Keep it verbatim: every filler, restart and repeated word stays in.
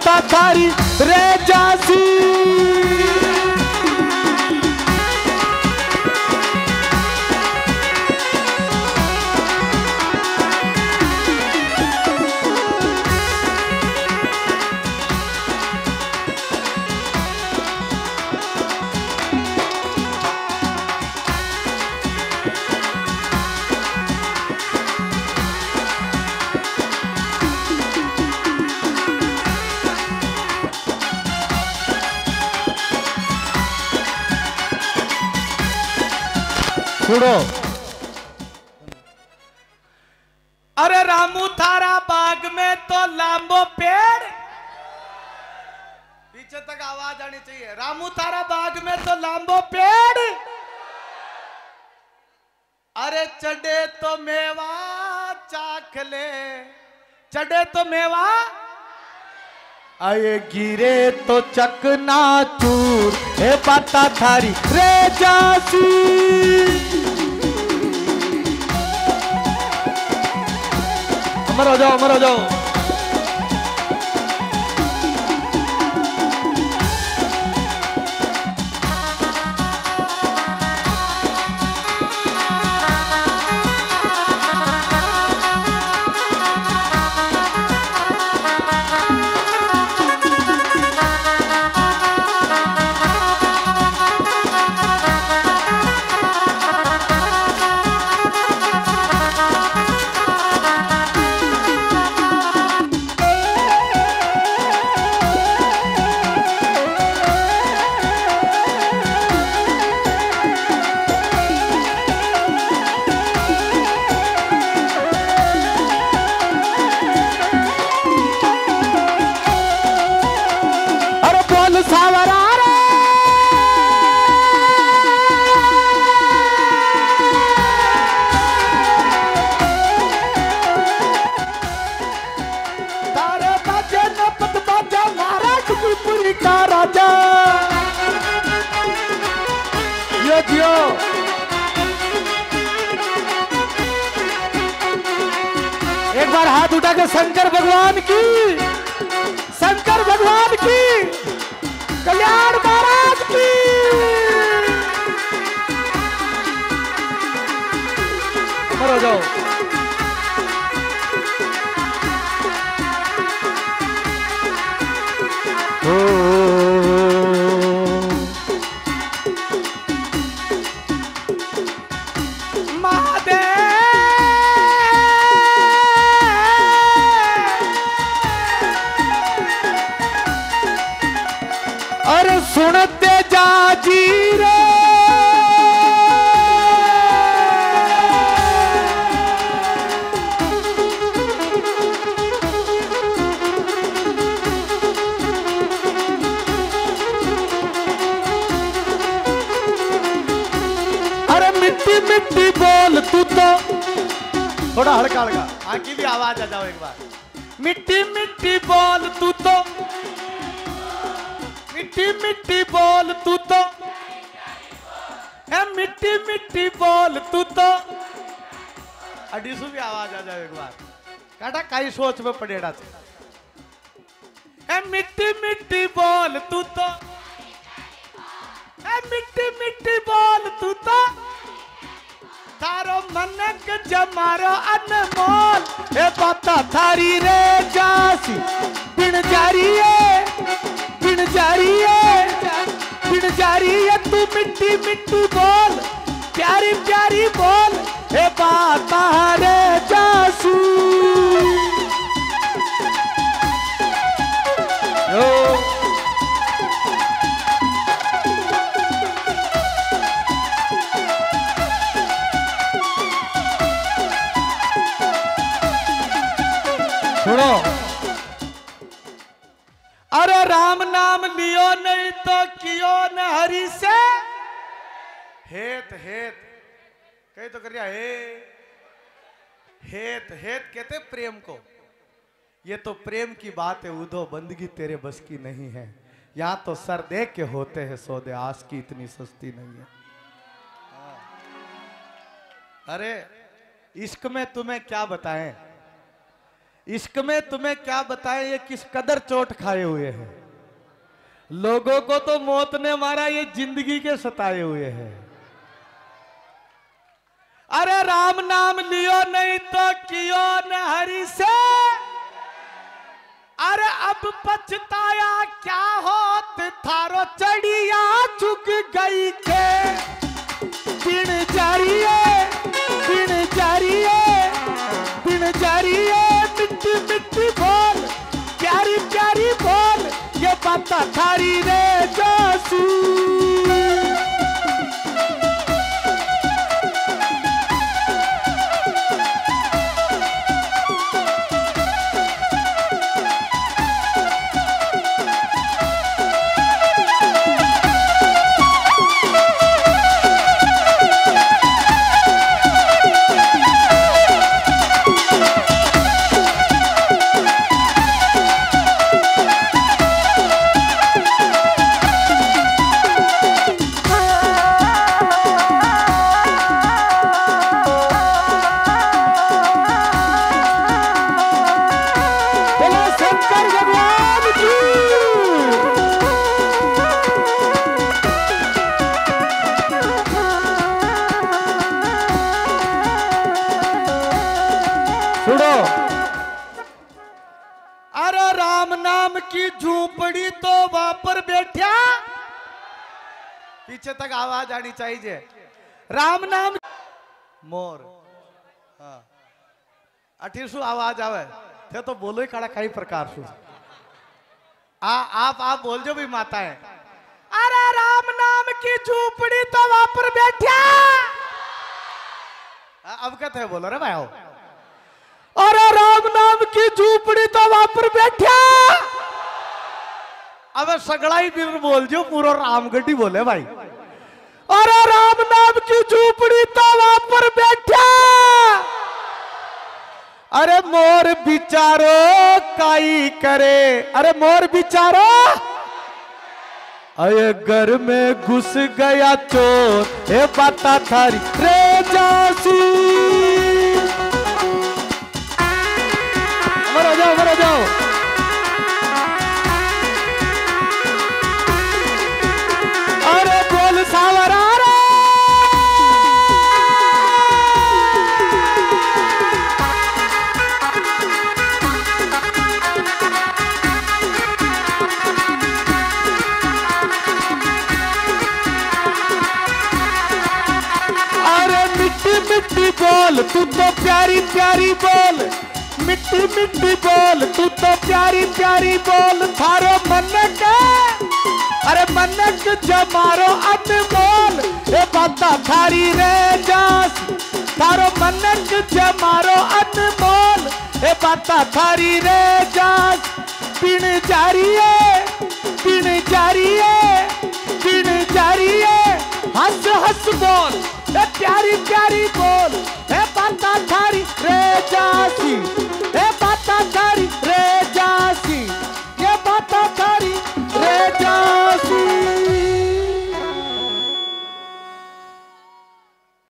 बाता थारी रे जासी। सुनो, अरे रामू थारा बाग में तो लांबो पेड़, पीछे तक आवाज आनी चाहिए। रामू थारा बाग में तो लांबो पेड़, अरे चढ़े तो मेवा चाख ले, चढ़े तो मेवा, आए गिरे तो चकना चूर, हे बाता थारी रे जासी। अमर हो जाओ, अमर हो जाओ। एक बार हाथ उठा के शंकर भगवान की, शंकर भगवान की, कल्याण महाराज की। अमर हो जाओ। अरे सुनते जाजी रे, अरे मिट्टी मिट्टी बोल तू तो, थोड़ा हल्का हल्का आगे भी आवाज आ जाओ एक बार। मिट्टी मिट्टी बोल तू तो, मिट्टी मिट्टी बोल तू तो, है मिट्टी मिट्टी बोल तू तो। अडीसू भी आवाज आ जाओ एक बार। काटा काई सोच में पड़ेड़ा छे। है मिट्टी मिट्टी बोल तू तो, है मिट्टी मिट्टी बोल तू तो। तारो मनक जमारो अनमोल, हे बाता थारी रे जासी। बिन जारी है, बिन जारी है, बिन जारी है, तू मिट्टी मिट्टी बोल, प्यारी प्यारी बोल, हे बाता रे जासी। सुनो, अरे राम नाम लियो नहीं तो कियो न हरि से हेत हेत कहीं तो कर रहा हे हेत हेत कहते प्रेम को। ये तो प्रेम की बात है उधो, बंदगी तेरे बस की नहीं है। यहाँ तो सर देख के होते हैं सौदे, आस की इतनी सस्ती नहीं है। अरे इश्क में तुम्हें क्या बताएं, इश्क में तुम्हें क्या बताएं ये किस कदर चोट खाए हुए हैं। लोगों को तो मौत ने मारा, ये जिंदगी के सताए हुए हैं। अरे राम नाम लियो नहीं तो कियो न हरि से, अरे अब पछताया क्या होत थारो चढ़िया चुक गई के। बिन जारिए बिन जारिए बिन जारिए मिट्टी मिट्टी बोल, प्यारी प्यारी बोल, ये बात थारी रे जासू। अरे राम नाम की झूपड़ी तो वहां पर बैठा, पीछे तक आवाज आनी चाहिए। राम नाम मोर हाँ अठीसु आवाज आवे थे तो बोलो ही खड़ा कई प्रकार से। आ आप आप बोल जो भी माता है। अरे राम नाम की झूपड़ी तो वहां पर बैठा, अब कहते हैं बोलो रे भाई। अरे राम नाम की झूपड़ी तो वहां पर बैठा, अब सगड़ा ही बिर बोल जो पूरा रामगढ़ी बोले भाई। अरे राम नाम की झूपड़ी तो वहां पर बैठा, अरे मोर बिचारो काई करे। अरे मोर बिचारो अये घर में घुस गया चोर, हे बाता थारी रे जासी। मरो जाओ मरो जाओ। अरे बोल सावरा रे, अरे मिट्टी मिट्टी बोल तू तो प्यारी प्यारी बोल, मिट्टी मिट्टी बोल तू तो प्यारी प्यारी बोल। थारो मनक अरे मनक जमारो अनमोल, ए बाता थारी रे जास। थारो मनक जमारो अनमोल, ए बाता थारी रे जास। बिन जारिए बिन जारिए बिन जारिए हंस हंस बोल, ए प्यारी प्यारी बोल, ए बाता थारी रे जासी।